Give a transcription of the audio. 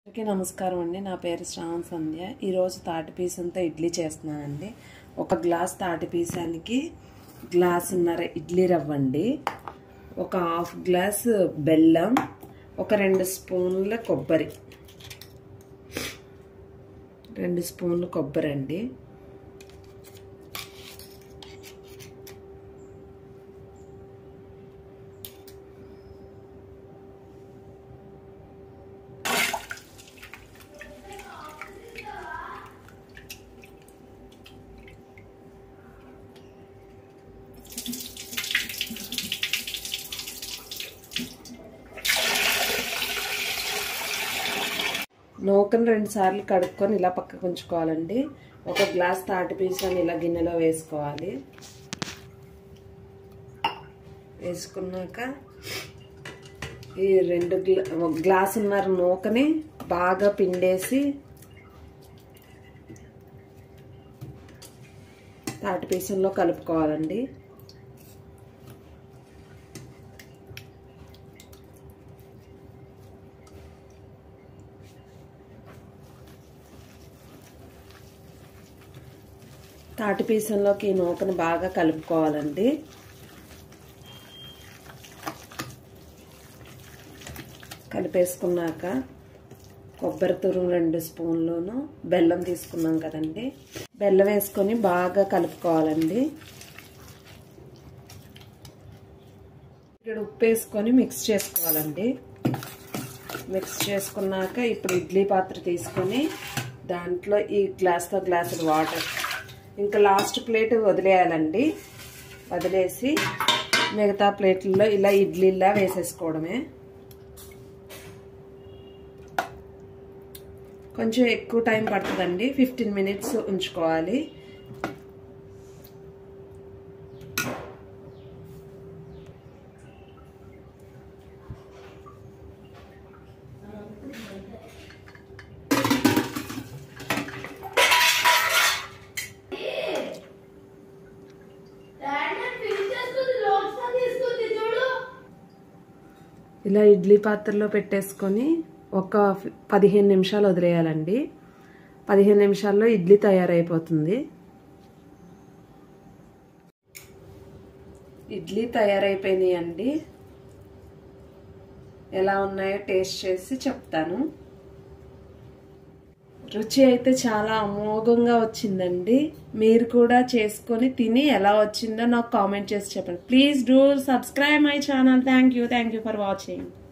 అందరికీ నమస్కారం అండి. నా పేరు శ్రావణ సంధ్య. ఈరోజు తాటి పీసంతో ఇడ్లీ చేస్తున్నానండి. ఒక గ్లాస్ తాటి పీసానికి గ్లాసున్నర ఇడ్లీ రవ్వ అండి, ఒక హాఫ్ గ్లాస్ బెల్లం, ఒక 2 స్పూన్ల కొబ్బరి, 2 స్పూన్లు కొబ్బరి అండి, నూకను 2 సార్లు కడుక్కొని ఇలా పక్కకు ఉంచుకోవాలండి. ఒక గ్లాస్ తాటి పీసాన్ని ఇలా గిన్నెలో వేసుకోవాలి. వేసుకున్నాక ఈ 2 గ్లాసున్నర నూకని బాగా పిండేసి తాటి పీసంలో కలుపుకోవాలండి. తాటి పీసంలోకి ఈ నూకను బాగా కలుపుకోవాలండి. కలిపేసుకున్నాక కొబ్బరి తురుము 2 స్పూన్లను, బెల్లం తీసుకున్నాం కదండి, బెల్లం వేసుకొని బాగా కలుపుకోవాలండి. ఇక్కడ ఉప్పు వేసుకొని మిక్స్ చేసుకోవాలండి. మిక్స్ చేసుకున్నాక ఇప్పుడు ఇడ్లీ పాత్ర తీసుకొని దాంట్లో ఈ గ్లాస్తో గ్లాసుడు వాటర్, ఇంకా లాస్ట్ ప్లేట్ వదిలేయాలండి. వదిలేసి మిగతా ప్లేట్లలో ఇలా ఇడ్లీలా వేసేసుకోవడమే. కొంచెం ఎక్కువ టైం పడుతుందండి, 15 మినిట్స్ ఉంచుకోవాలి. ఇలా ఇడ్లీ పాత్రలో పెట్టేసుకొని ఒక 15 నిమిషాలు వదిలేయాలండి. 15 నిమిషాల్లో ఇడ్లీ తయారైపోతుంది. ఇడ్లీ తయారైపోయినాయి అండి. ఎలా ఉన్నాయో టేస్ట్ చేసి చెప్తాను. రుచి అయితే చాలా అమోఘంగా వచ్చిందండి. మీరు కూడా చేసుకొని తిని ఎలా వచ్చిందో నాకు కామెంట్ చేసి చెప్పండి. Please do subscribe my channel. Thank you for watching.